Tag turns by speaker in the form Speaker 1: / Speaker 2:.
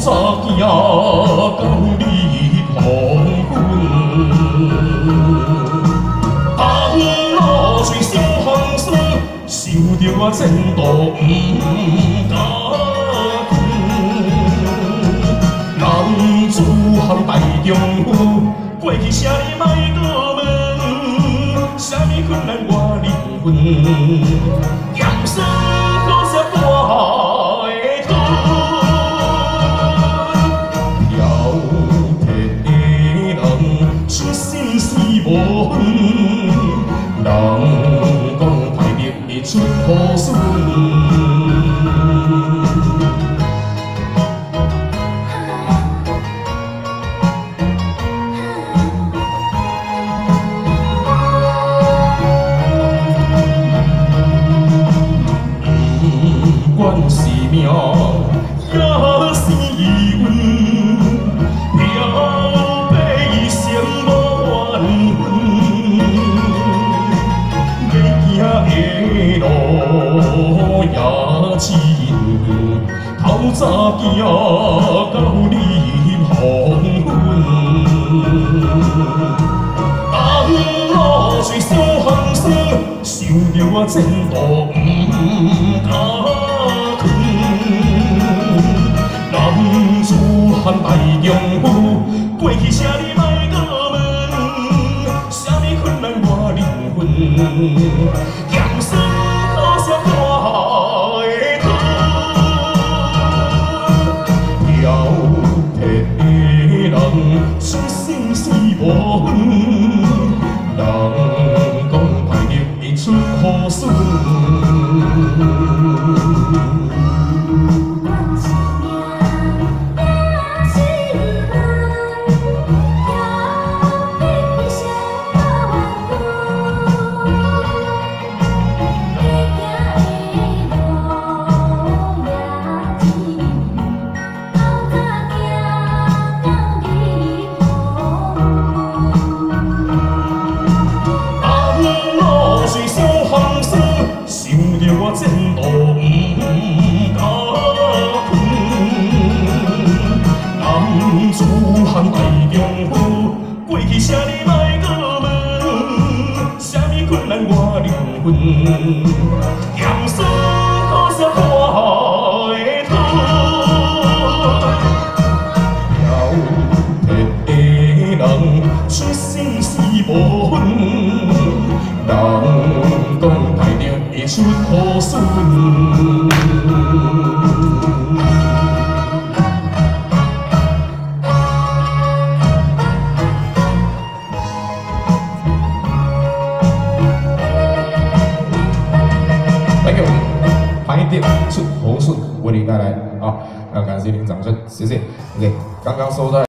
Speaker 1: 早行到日黄昏，红路水小巷酸，想着我前途不甘困。男子汉大丈夫，过去啥你莫搁问，啥物困难我忍分，咸酸好些大。 无分，人讲歹命会出好孙。不管是命也是运。 的路也深，透早行到日黄昏。红路水小巷酸，想着我前途不甘困。男子汉大丈夫，过去啥你莫搁问，啥物困难我忍分。 咸酸好些大的汤，挑剔的人出生是无分，人讲歹命会出好孙。 我前途不甘困，男子汉大丈夫，过去啥你莫搁问，啥物困难我忍分，咸酸好些大的汤，挑剔的人出生是无分，人讲歹命。 会出好孙。Thank you， 歹命出好孙，为您带来啊，感谢您掌声，谢谢。OK， 刚刚收到。